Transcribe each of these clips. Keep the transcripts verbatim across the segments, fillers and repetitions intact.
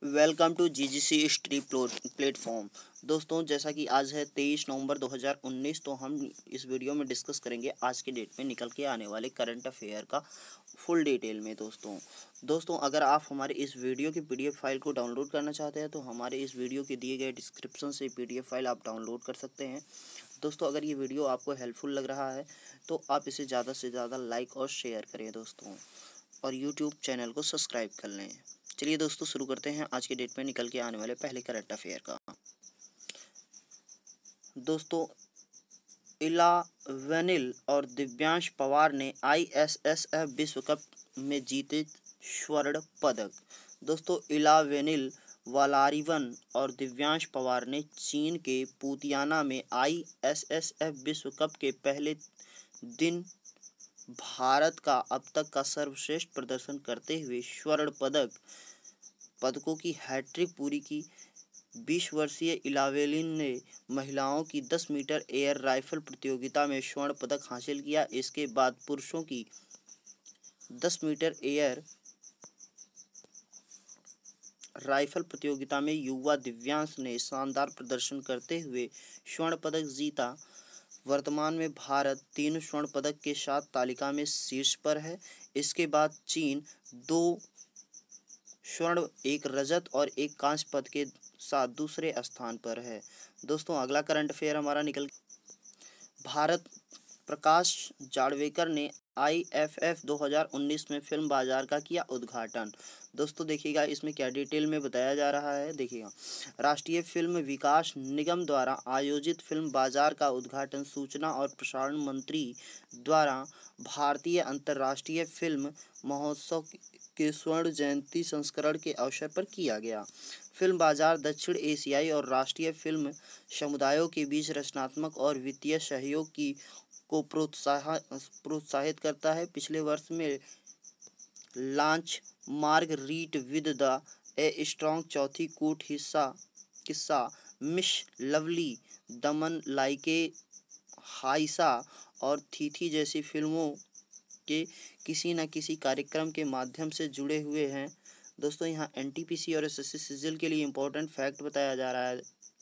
Welcome to GGC history platform. दोस्तों, जैसा कि आज है तेईस नवंबर दो हज़ार उन्नीस, तो हम इस वीडियो में डिस्कस करेंगे आज के डेट में निकल के आने वाले करंट अफेयर का फुल डिटेल में। दोस्तों दोस्तों अगर आप हमारे इस वीडियो की पीडीएफ फाइल को डाउनलोड करना चाहते हैं तो हमारे इस वीडियो के दिए गए डिस्क्रिप्शन से पीडीएफ फाइल आप डाउनलोड कर सकते हैं। दोस्तों, अगर ये वीडियो आपको हेल्पफुल लग रहा है तो आप इसे ज़्यादा से ज़्यादा लाइक और शेयर करें दोस्तों, और यूट्यूब चैनल को सब्सक्राइब कर लें। चलिए दोस्तों, शुरू करते हैं आज के डेट में निकल के आने वाले पहले करंट अफेयर का। दोस्तों, इला वेनिल और दिव्यांश पवार ने आईएसएसएफ विश्व कप में जीते स्वर्ण पदक। दोस्तों, इला वेनिल वालारिवन और दिव्यांश पवार ने चीन के पुतियाना में आईएसएसएफ विश्व कप के पहले दिन भारत का अब तक का सर्वश्रेष्ठ प्रदर्शन करते हुए स्वर्ण पदक पदकों की हैट्रिक पूरी की। बीस वर्षीय इलावेलिन ने महिलाओं की दस मीटर एयर राइफल प्रतियोगिता में स्वर्ण पदक हासिल किया। इसके बाद पुरुषों की दस मीटर एयर राइफल प्रतियोगिता में युवा दिव्यांश ने शानदार प्रदर्शन करते हुए स्वर्ण पदक जीता। वर्तमान में भारत तीन स्वर्ण पदक के साथ तालिका में शीर्ष पर है। इसके बाद चीन दो स्वर्ण, एक रजत और एक कांस्य पदक के साथ दूसरे स्थान पर है। दोस्तों, अगला करंट अफेयर हमारा निकल भारत प्रकाश जावड़ेकर ने आईएफएफ दो हज़ार उन्नीस में फिल्म बाजार का किया उद्घाटन। दोस्तों देखिएगा, इसमें क्या डिटेल में बताया जा रहा है। देखिएगा, राष्ट्रीय फिल्म विकास निगम द्वारा आयोजित फिल्म बाजार का उद्घाटन सूचना और प्रसारण मंत्री द्वारा भारतीय अंतर्राष्ट्रीय फिल्म महोत्सव के स्वर्ण जयंती संस्करण के अवसर पर किया गया। फिल्म बाजार दक्षिण एशियाई और राष्ट्रीय फिल्म समुदायों के बीच रचनात्मक और वित्तीय सहयोग की को प्रोत्साहित करता है। पिछले वर्ष में लॉन्च मार्गरीट विद द ए स्ट्रॉन्ग चौथी कूट हिस्सा किस्सा मिस लवली, दमन लाइके हाइसा और थीथी जैसी फिल्मों के किसी न किसी कार्यक्रम के माध्यम से जुड़े हुए हैं। दोस्तों, यहाँ एनटीपीसी और एसएससी सिजिल के लिए इम्पोर्टेंट फैक्ट बताया जा रहा है।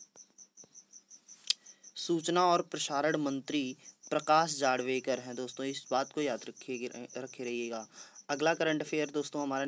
सूचना और प्रसारण मंत्री प्रकाश जावड़ेकर हैं। दोस्तों, इस बात को याद रखिए रखे रहिएगा। अगला करंट अफेयर दोस्तों हमारा,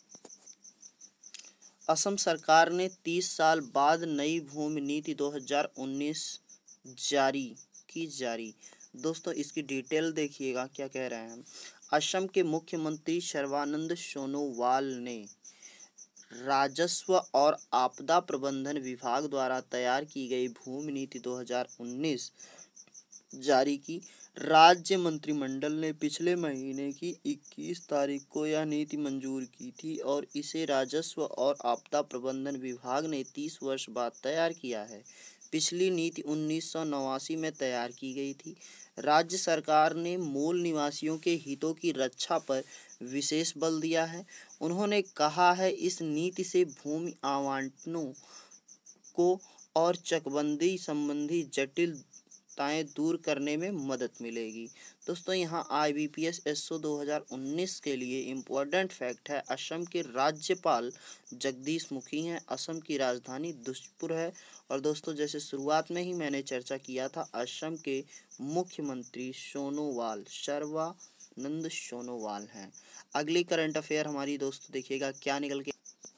असम सरकार ने तीस साल बाद नई भूमि नीति दो हज़ार उन्नीस जारी की जारी। दोस्तों, इसकी डिटेल देखिएगा क्या कह रहे हैं। असम के मुख्यमंत्री सर्बानंद सोनोवाल ने राजस्व और आपदा प्रबंधन विभाग द्वारा तैयार की गई भूमि नीति दो हज़ार उन्नीस जारी की। राज्य मंत्रिमंडल ने पिछले महीने की इक्कीस तारीख को यह नीति मंजूर की थी और इसे राजस्व और आपदा प्रबंधन विभाग ने तीस वर्ष बाद तैयार किया है। पिछली नीति उन्नीस सौ नवासी में तैयार की गई थी। राज्य सरकार ने मूल निवासियों के हितों की रक्षा पर विशेष बल दिया है। उन्होंने कहा है, इस नीति से भूमि आवंटनों को और चकबंदी संबंधी जटिलताएं दूर करने में मदद मिलेगी। दोस्तों, यहाँ आईबीपीएस एसओ दो हज़ार उन्नीस के लिए इम्पोर्टेंट फैक्ट है। असम के राज्यपाल जगदीश मुखी हैं। असम की राजधानी दिसपुर है। और दोस्तों, जैसे शुरुआत में ही मैंने चर्चा किया था, असम के मुख्यमंत्री सोनोवाल सर्बानंद सोनोवाल हैं। अगली करंट अफेयर हमारी दोस्तों देखिएगा क्या निकल के,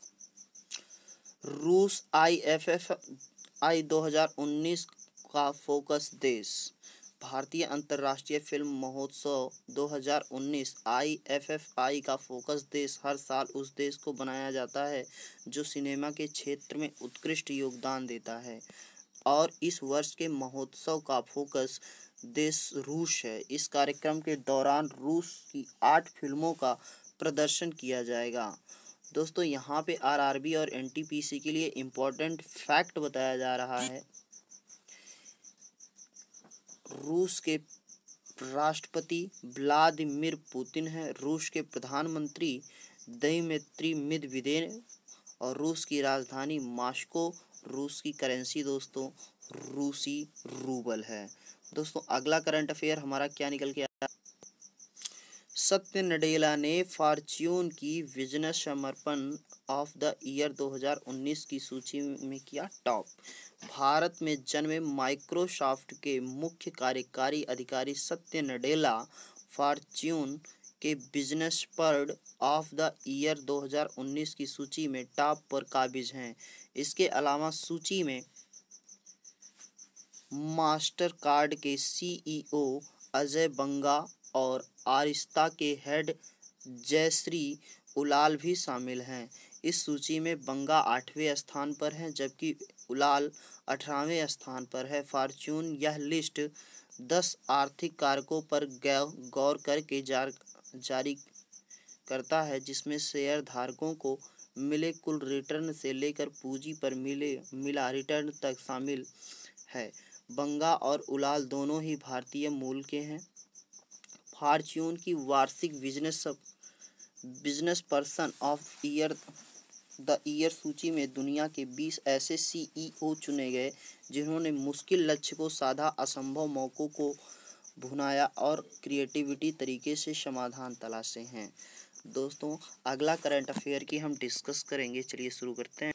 रूस आईएफएफ आई दो हज़ार उन्नीस का फोकस देश। भारतीय अंतर्राष्ट्रीय फिल्म महोत्सव दो हज़ार उन्नीस आईएफएफआई का फोकस देश हर साल उस देश को बनाया जाता है जो सिनेमा के क्षेत्र में उत्कृष्ट योगदान देता है, और इस वर्ष के महोत्सव का फोकस देश रूस है। इस कार्यक्रम के दौरान रूस की आठ फिल्मों का प्रदर्शन किया जाएगा। दोस्तों, यहाँ पे आरआरबी और एनटीपीसी के लिए इम्पोर्टेंट फैक्ट बताया जा रहा है। रूस के राष्ट्रपति व्लादिमीर पुतिन हैं। रूस के प्रधानमंत्री दिमित्री मेदवेदेव और रूस की राजधानी मॉस्को। रूस की करेंसी दोस्तों रूसी रूबल है। दोस्तों, अगला करंट अफेयर हमारा क्या निकल के आया। सत्य नडेला ने फॉर्च्यून की बिजनेस समर्पण ऑफ द ईयर दो हज़ार उन्नीस की सूची में किया टॉप। भारत में जन्मे माइक्रोसॉफ्ट के मुख्य कार्यकारी अधिकारी सत्य नडेला फॉर्च्यून के business person of the year दो हज़ार उन्नीस की सूची में टॉप पर काबिज हैं। इसके अलावा सूची में मास्टर कार्ड के सीईओ अजय बंगा और आरिस्ता के हेड जयश्री उलाल भी शामिल हैं। इस सूची में बंगा आठवें स्थान पर हैं जबकि उलाल अठारहवें स्थान पर है। फॉर्च्यून यह लिस्ट दस आर्थिक कारकों पर गौर करके जार, जारी करता है जिसमें शेयर धारकों को मिले कुल रिटर्न से लेकर पूंजी पर मिले मिला रिटर्न तक शामिल है। बंगा और उलाल दोनों ही भारतीय मूल के हैं। फॉर्च्यून की वार्षिक business business person of year the year सूची में दुनिया के बीस ऐसे सीईओ चुने गए जिन्होंने मुश्किल लक्ष्य को साधा, असंभव मौकों को भुनाया और क्रिएटिविटी तरीके से समाधान तलाशे हैं। दोस्तों, अगला करंट अफेयर की हम डिस्कस करेंगे। चलिए शुरू करते हैं।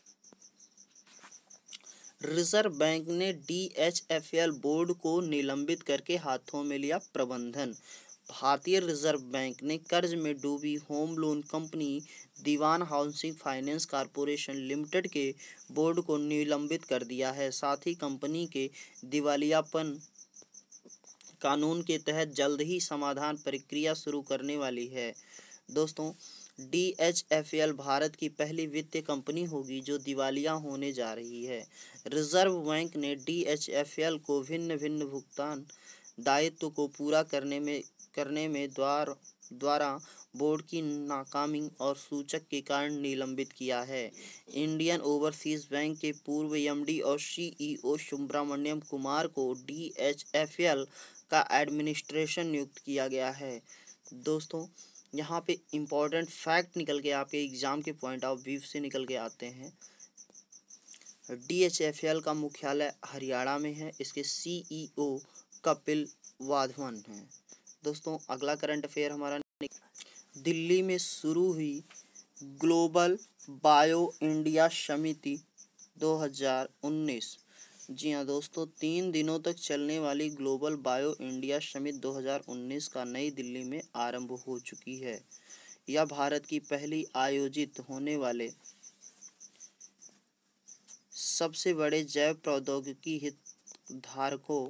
रिजर्व बैंक ने डीएचएफएल बोर्ड को निलंबित करके हाथों में लिया प्रबंधन। भारतीय रिजर्व बैंक ने कर्ज में डूबी home loan company Dewan housing finance corporation limited के बोर्ड को निलंबित कर दिया है। साथ ही कंपनी के दिवालियापन कानून के तहत जल्द ही समाधान प्रक्रिया शुरू करने वाली है। दोस्तों, डीएचएफएल भारत की पहली वित्तीय कंपनी होगी जो दिवालिया होने जा रही है। रिजर्व बैंक ने डीएचएफएल को भिन्न भिन्न भुगतान दायित्व को पूरा करने में करने में द्वार द्वारा बोर्ड की नाकामी और सूचक के कारण निलंबित किया है। इंडियन ओवरसीज बैंक के पूर्व एमडी और सीईओ सुब्रमण्यम कुमार को डीएचएफएल का एडमिनिस्ट्रेशन नियुक्त किया गया है। दोस्तों, यहाँ पे इम्पोर्टेंट फैक्ट निकल के आपके एग्जाम के पॉइंट ऑफ व्यू से निकल के आते हैं। डीएचएफएल का मुख्यालय हरियाणा में है। इसके सीईओ कपिल वाधवन हैं। दोस्तों, अगला करंट अफेयर हमारा दिल्ली में शुरू हुई ग्लोबल बायो इंडिया समिति दो हज़ार उन्नीस। जी हाँ दोस्तों, तीन दिनों तक चलने वाली ग्लोबल बायो इंडिया समिट दो हज़ार उन्नीस का नई दिल्ली में आरंभ हो चुकी है। यह भारत की पहली आयोजित होने वाले सबसे बड़े जैव प्रौद्योगिकी हितधारकों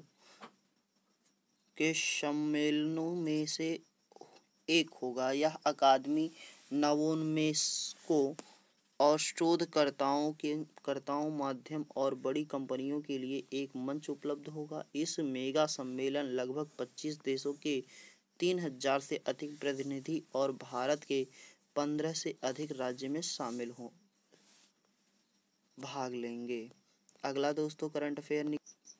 के सम्मेलनों में से एक होगा। यह अकादमी, नवोन्मेषकों और शोधकर्ताओं के कर्ताओं माध्यम और बड़ी कंपनियों के लिए एक मंच उपलब्ध होगा। इस मेगा सम्मेलन लगभग पच्चीस देशों के तीन हजार से अधिक प्रतिनिधि और भारत के पंद्रह से अधिक राज्य में शामिल हों भाग लेंगे। अगला दोस्तों करंट अफेयर,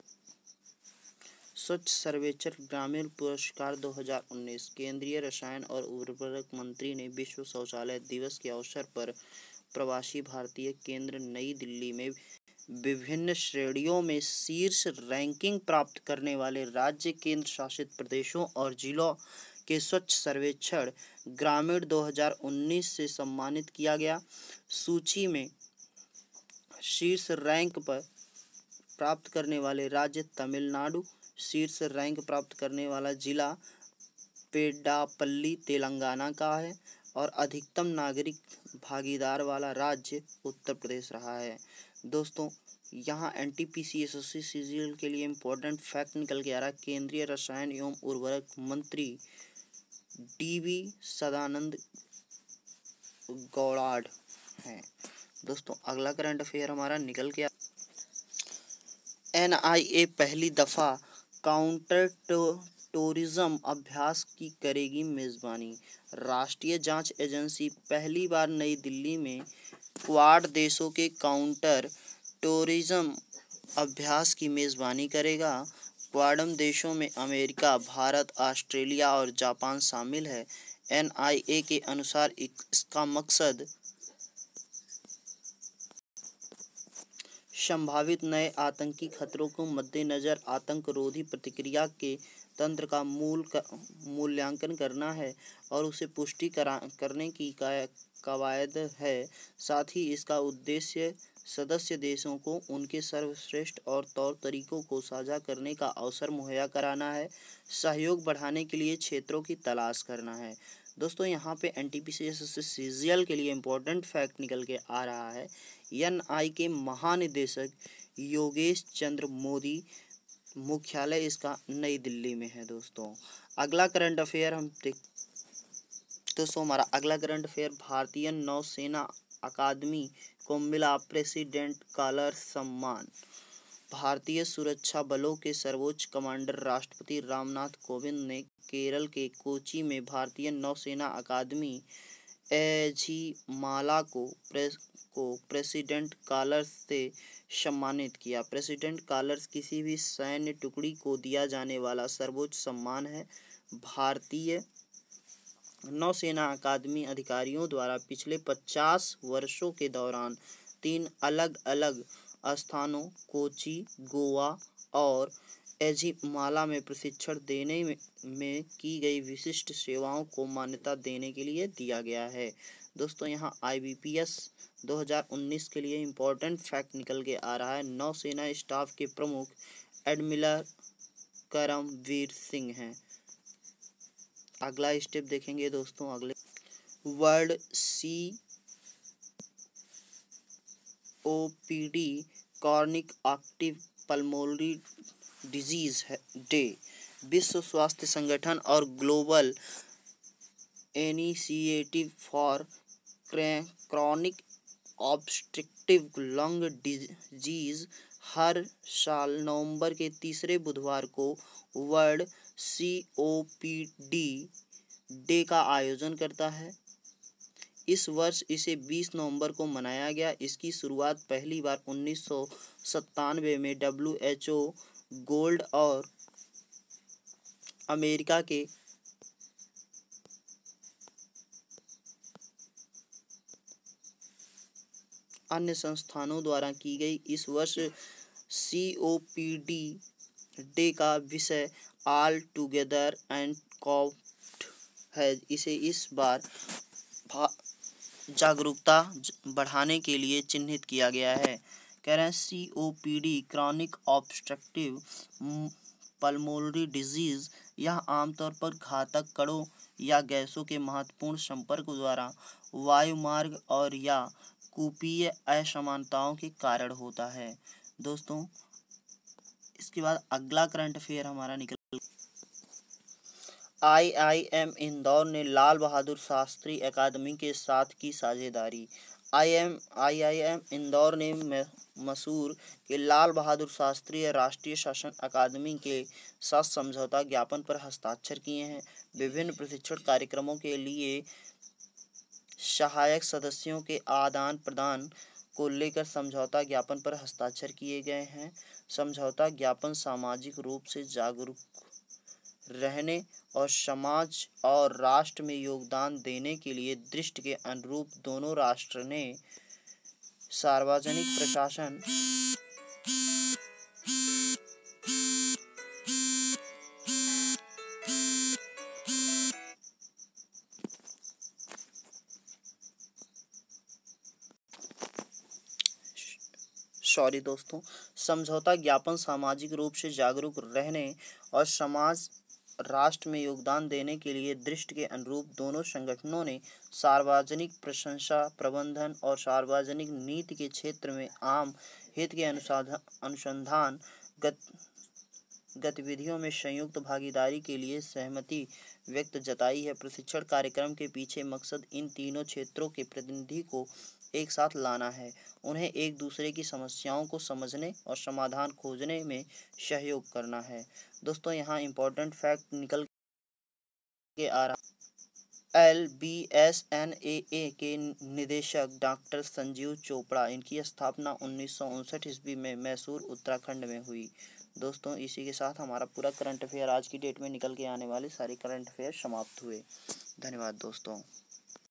स्वच्छ सर्वेक्षण ग्रामीण पुरस्कार दो हज़ार उन्नीस। केंद्रीय रसायन और उर्वरक मंत्री ने विश्व शौचालय दिवस के अवसर पर प्रवासी भारतीय केंद्र नई दिल्ली में विभिन्न श्रेणियों में शीर्ष रैंकिंग प्राप्त करने वाले राज्य, केंद्र शासित प्रदेशों और जिलों के स्वच्छ सर्वेक्षण ग्रामीण दो हज़ार उन्नीस से सम्मानित किया गया। सूची में शीर्ष रैंक पर प्राप्त करने वाले राज्य तमिलनाडु, शीर्ष रैंक प्राप्त करने वाला जिला पेड्डापल्ली तेलंगाना का है और अधिकतम नागरिक भागीदार वाला राज्य उत्तर प्रदेश रहा है। दोस्तों, यहाँ एनटीपीसी एसएससी सीजीएल के लिए इम्पोर्टेंट फैक्ट निकल के आ रहा है। केंद्रीय रसायन एवं उर्वरक मंत्री डीवी सदानंद गौड़ाड हैं। दोस्तों, अगला करंट अफेयर हमारा निकल के एनआईए पहली दफा काउंटर टेररिज्म अभ्यास की करेगी मेजबानी। राष्ट्रीय जांच एजेंसी पहली बार नई दिल्ली में क्वाड देशों के काउंटर टेररिज्म अभ्यास की मेजबानी करेगा। क्वाडम देशों में अमेरिका, भारत, ऑस्ट्रेलिया और जापान शामिल है। एनआईए के अनुसार इसका मकसद संभावित नए आतंकी खतरों को मद्देनजर आतंक रोधी प्रतिक्रिया के तंत्र का मूल का मूल्यांकन करना है और उसे पुष्टि करा करने की कवायद है। साथ ही इसका उद्देश्य सदस्य देशों को उनके सर्वश्रेष्ठ और तौर तरीकों को साझा करने का अवसर मुहैया कराना है। सहयोग बढ़ाने के लिए क्षेत्रों की तलाश करना है। दोस्तों यहाँ पे N T P C S से सी जी एल के लिए इम्पोर्टेंट फैक्ट निकल के आ रहा है। एन आई के महानिदेशक योगेश चंद्र मोदी, मुख्यालय इसका नई दिल्ली में है। दोस्तों अगला करंट अफेयर हम देख दोस्तों हमारा अगला करंट अफेयर, भारतीय नौसेना अकादमी को मिला प्रेसिडेंट कॉलर सम्मान। भारतीय सुरक्षा बलों के सर्वोच्च कमांडर राष्ट्रपति रामनाथ कोविंद ने केरल के कोची में भारतीय नौसेना अकादमी एझिमाला को प्रेस को प्रेसिडेंट कॉलर से सम्मानित किया। प्रेसिडेंट कॉलर्स किसी भी सैन्य टुकड़ी को दिया जाने वाला सर्वोच्च सम्मान है। भारतीय नौसेना अकादमी अधिकारियों द्वारा पिछले पचास वर्षों के दौरान तीन अलग अलग स्थानों कोची, गोवा और एझिमाला में प्रशिक्षण देने में, में की गई विशिष्ट सेवाओं को मान्यता देने के लिए दिया गया है। दोस्तों यहाँ आई बी पी एस दो हज़ार उन्नीस के लिए इम्पोर्टेंट फैक्ट निकल के आ रहा है। नौसेना स्टाफ के प्रमुख एडमिरल करमवीर सिंह हैं। अगला स्टेप देखेंगे दोस्तों, अगले world C O P D chronic obstructive pulmonary disease day. विश्व स्वास्थ्य संगठन और global initiative for chronic obstructive lung disease हर साल नवंबर के तीसरे बुधवार को world C O P D day का आयोजन करता है। इस वर्ष इसे बीस नवंबर को मनाया गया। इसकी शुरुआत पहली बार उन्नीस सौ सत्तानवे में डब्ल्यू एच ओ गोल्ड और अमेरिका के अन्य संस्थानों द्वारा की गई। इस वर्ष C O P D day का विषय ऑल टुगेदर एंड कॉप्ड है। इसे इस बार जागरूकता बढ़ाने के लिए चिन्हित किया गया है। कह रहे हैं C O P D chronic obstructive pulmonary disease, यह आमतौर पर घातक कणों या गैसों के महत्वपूर्ण संपर्क द्वारा वायुमार्ग और या कूपीय असमानताओं के कारण होता है। दोस्तों इसके बाद अगला करंट अफेयर हमारा निकल आई आई एम इंदौर ने लाल बहादुर शास्त्री अकादमी के साथ की साझेदारी। I M I I M Indore ने मैसूर के लाल बहादुर शास्त्री राष्ट्रीय शासन अकादमी के साथ समझौता ज्ञापन पर हस्ताक्षर किए हैं। विभिन्न प्रशिक्षण कार्यक्रमों के लिए सहायक सदस्यों के आदान प्रदान को लेकर समझौता ज्ञापन पर हस्ताक्षर किए गए हैं। समझौता ज्ञापन सामाजिक रूप से जागरूक रहने और समाज और राष्ट्र में योगदान देने के लिए दृष्टि के अनुरूप दोनों राष्ट्र ने सार्वजनिक प्रशासन सॉरी दोस्तों समझौता ज्ञापन सामाजिक रूप से जागरूक रहने और समाज राष्ट्र में योगदान देने के लिए दृष्टि के अनुरूप दोनों संगठनों ने सार्वजनिक प्रशंसा प्रबंधन और सार्वजनिक नीति के क्षेत्र में आम हित के अनुसंधान गत गतिविधियों में संयुक्त भागीदारी के लिए सहमति व्यक्त जताई है। प्रशिक्षण कार्यक्रम के पीछे मकसद इन तीनों क्षेत्रों के प्रतिनिधि को एक साथ लाना है, उन्हें एक दूसरे की समस्याओं को समझने और समाधान खोजने में सहयोग करना है। दोस्तों यहाँ इम्पोर्टेंट फैक्ट निकल के आ रहा L B S N A A के निदेशक डॉक्टर संजीव चोपड़ा, इनकी स्थापना उन्नीस सौ उनसठ ईस्वी में मैसूर उत्तराखंड में हुई। दोस्तों इसी के साथ हमारा पूरा करंट अफेयर आज की डेट में निकल के आने वाले सारे करंट अफेयर समाप्त हुए। धन्यवाद दोस्तों।